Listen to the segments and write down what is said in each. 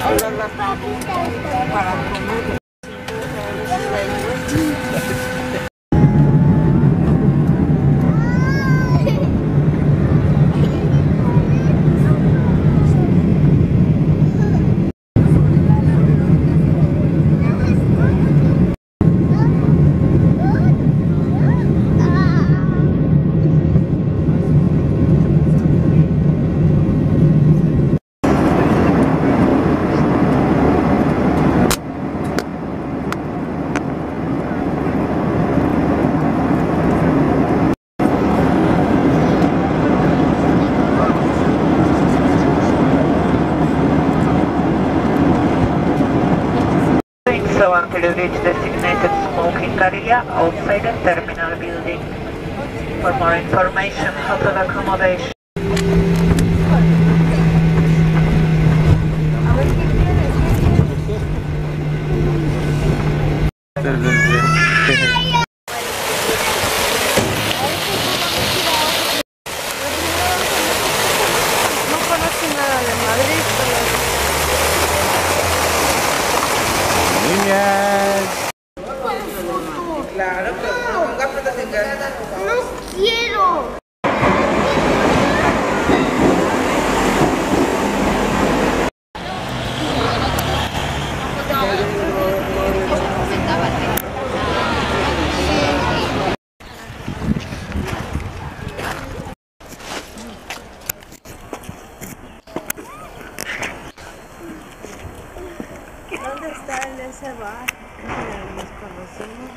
Para comer. So until you reach designated smoking area outside the terminal building. For more information, hotel accommodation. No conoce nada de Madrid, Niñas. Claro, pero con gafas en cara. no quiero. ¿Dónde está ese bar? Nos conocimos.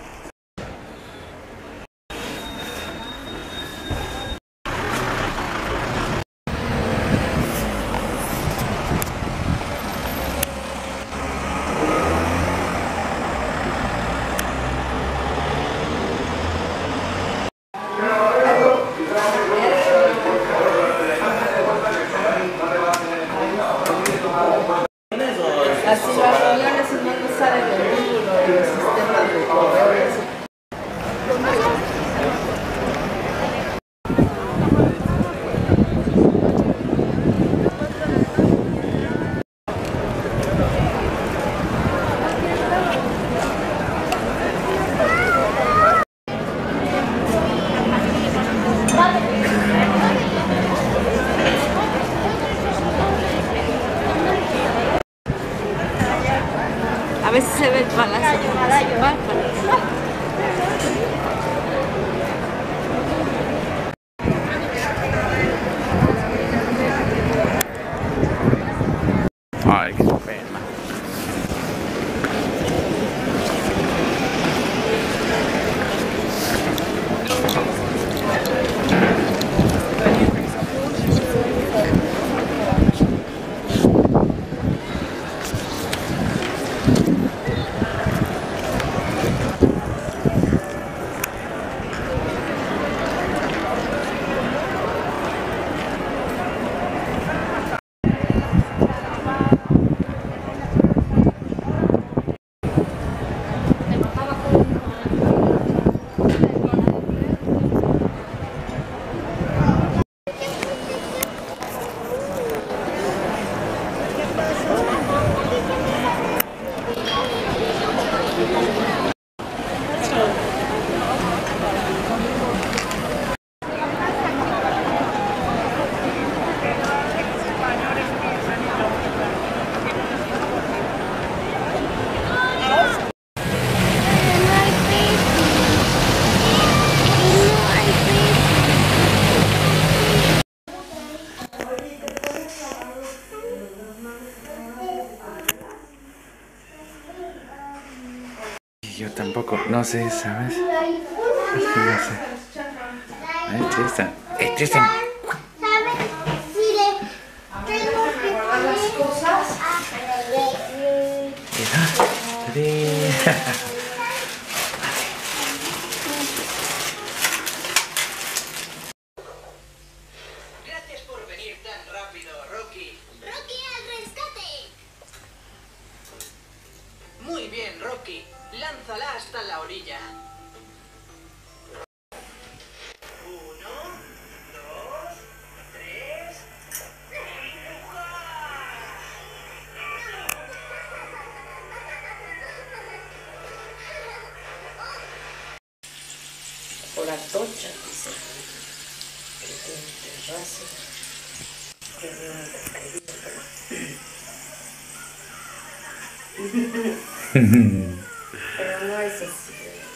Así las reuniones en donde sale el libro y los sistemas de correo y así. A veces se ve el palacio municipal. Ay, qué pena. Yo tampoco, no sé, ¿sabes? Es que no sé. Ay, Tristan. Tristan. ¿Sabes? Si le tengo que guardar las cosas. Gracias por venir tan rápido, Rocky. ¡Rocky al rescate! Muy bien, Rocky. Lánzala hasta la orilla. 1, 2, 3. ¡Empuja! Pero no es así.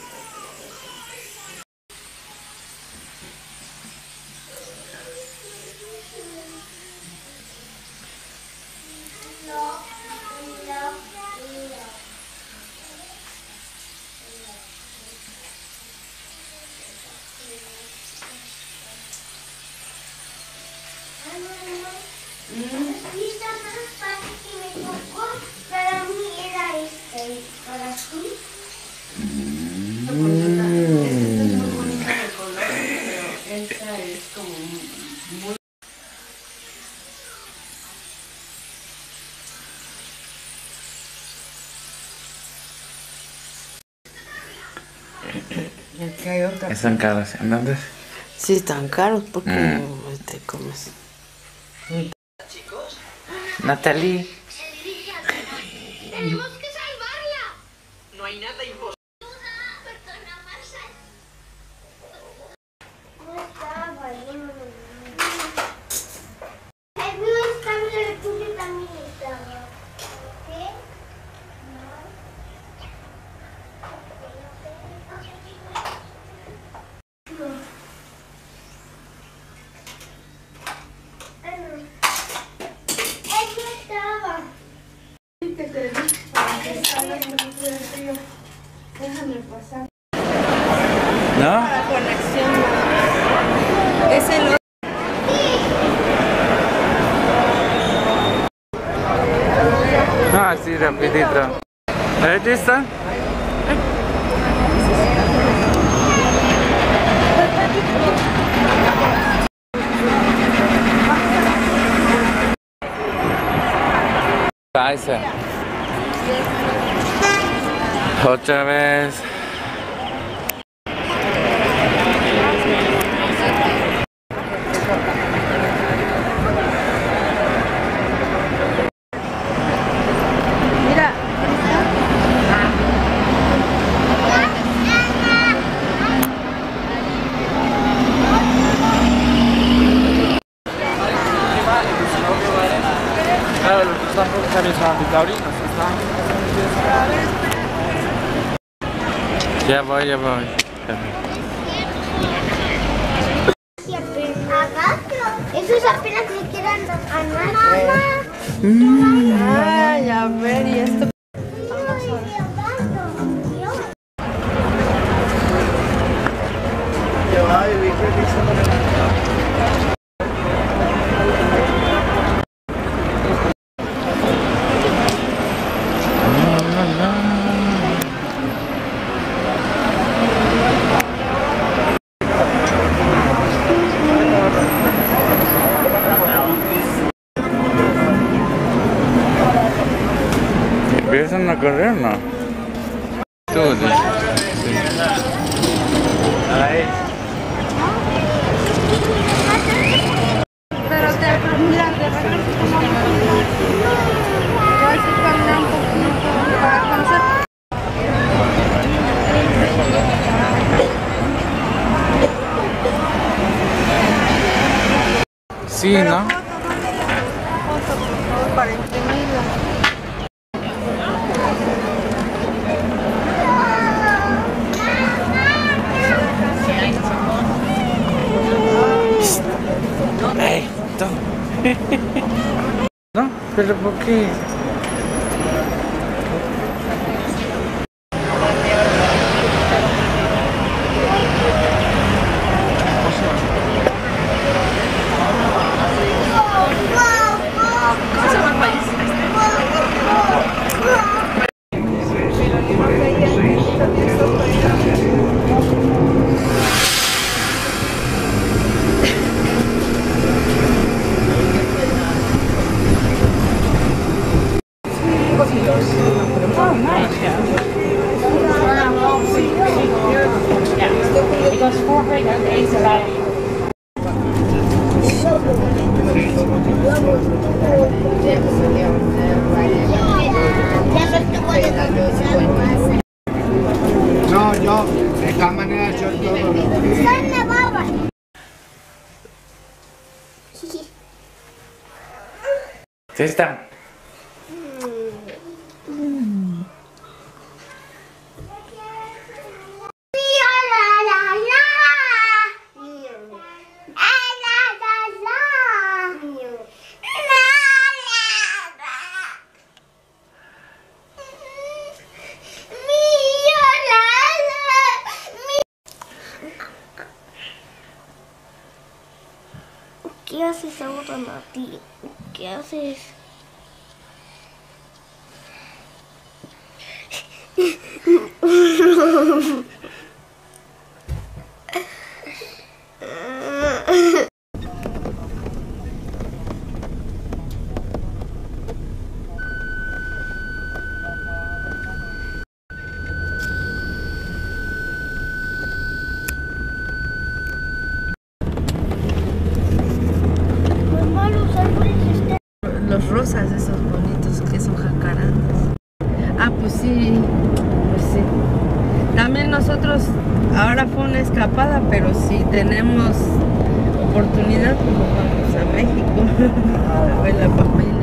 Aquí hay otra. Están caros, ¿entendés? Sí, están caros porque te comes. Chicos, Natalie. tenemos que salvarla. No hay nada imposible. El mío estaba, el tuyo también estaba. ¿Qué? El mío estaba. Déjame pasar. ¿No? La conexión es el otro. Ah, sí, rapidito. ¿Ahí está? Esa. Otra vez. Mira. Claro, los que están profesionales taurinos están. Ya voy. Esos apenas se quedan a nada. Ay, a ver, y esto. ¿Empiezan a correr o no? Tú, sí. Pero mira, de repente como yo hay que caminar un poquito para conocer. Sí, ¿no? Para imprimirla. ¡Ey! ¿No? ¿Pero por qué? No, yo, de todas maneras, yo todo lo que... Sí está. se está botando a ti. ¿Qué haces? Los rosas esos bonitos que son jacarandas. Ah, pues sí, pues sí. También nosotros, ahora fue una escapada, pero si tenemos oportunidad, pues nos vamos a México a ver la familia.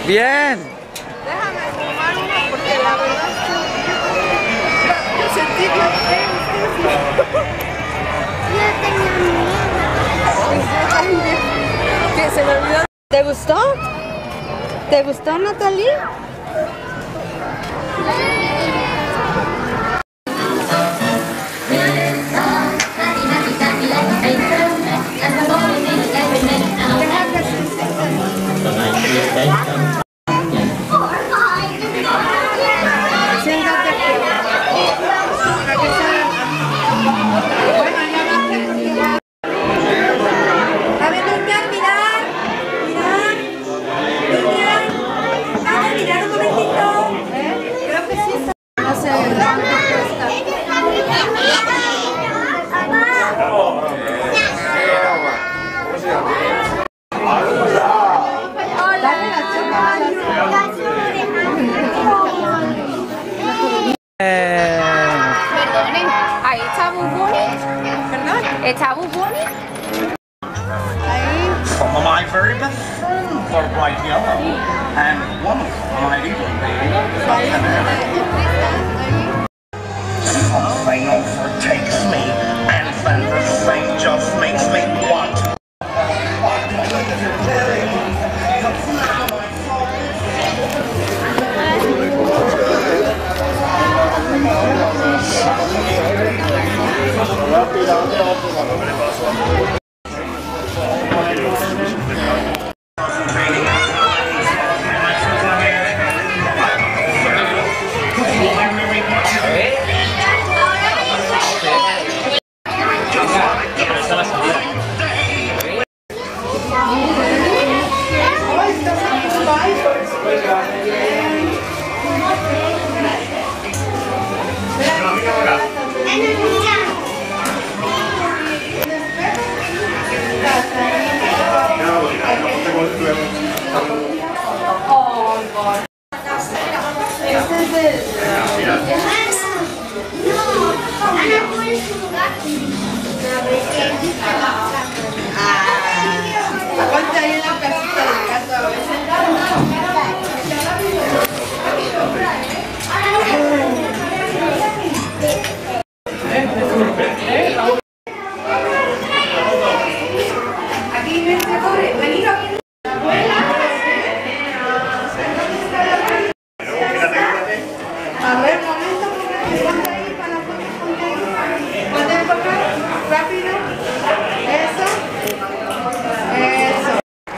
Bien. Déjame fumar uno porque la verdad es que yo sentí bien feo. Yo tenía miedo. Que se me olvidó. ¿Te gustó? ¿Te gustó, Natalie? Perdone, ahí está Buboni. ¿Perdón? ¿Está Buboni? Some of my very best friends are bright yellow, and one of them might even be something overtakes me, and then this thing just makes me want to. Ponte ahí en la casita del gato a veces. A ver, momento, ponte ahí para la foto, ponte ahí. Ponte para acá, rápido. Eso. Eso.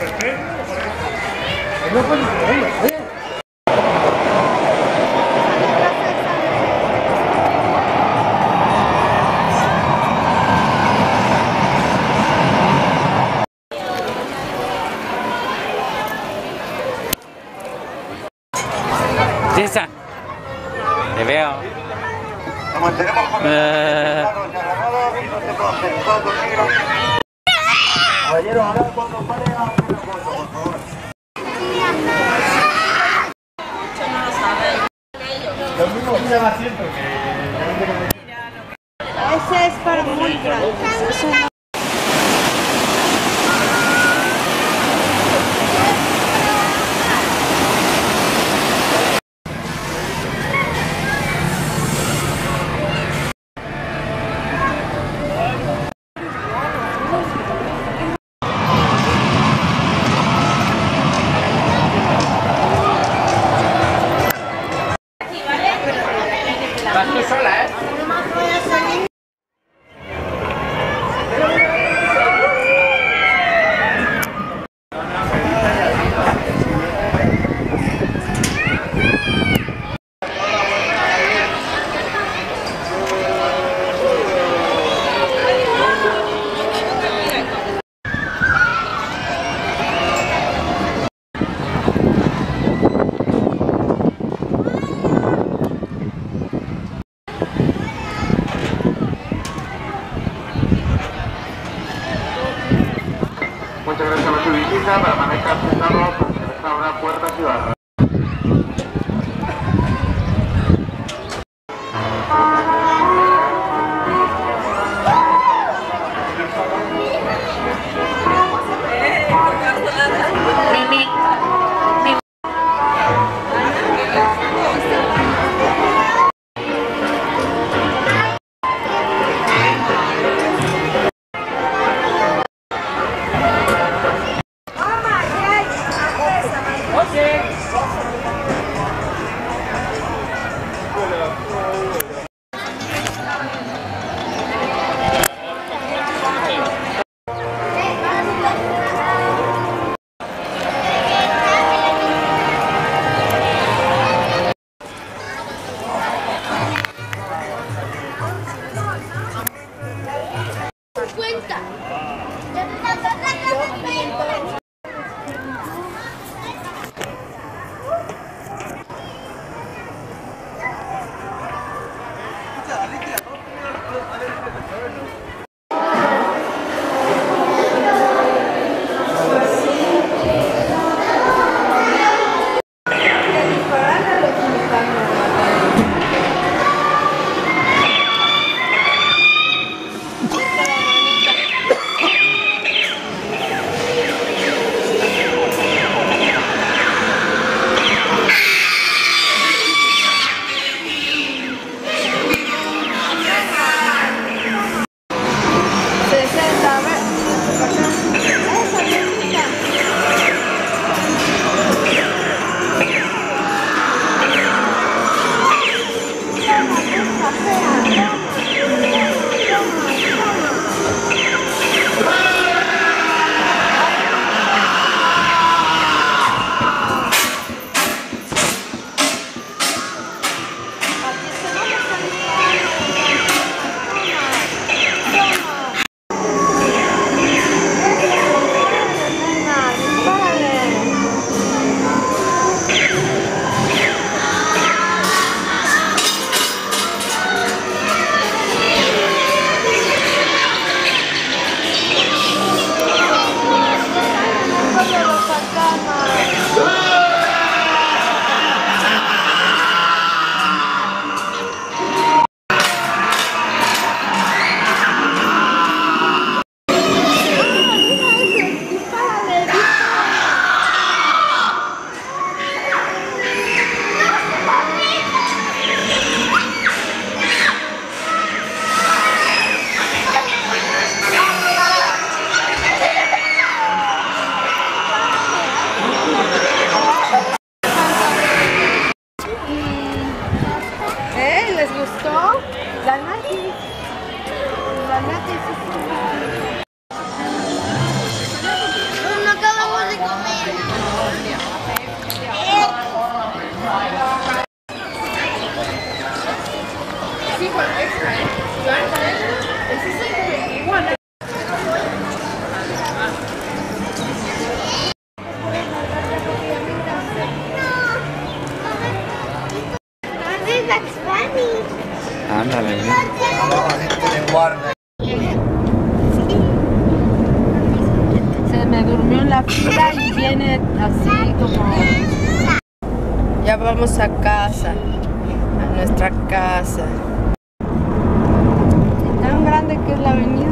César. Te veo. Nos mantenemos con los agarrados y no te puedo hacer todo negro. Caballero, ahora cuando pare a hacer una foto, por favor. Lo mismo que llama asiento que... Ese es para muy grandes. Eso no. Vas tú sola, ¿eh? Muchas gracias por su visita, para manejar sentados, restaurar puertas y barras. me durmió en la fila y viene así como... Ya vamos a casa, a nuestra casa. Tan grande que es la avenida.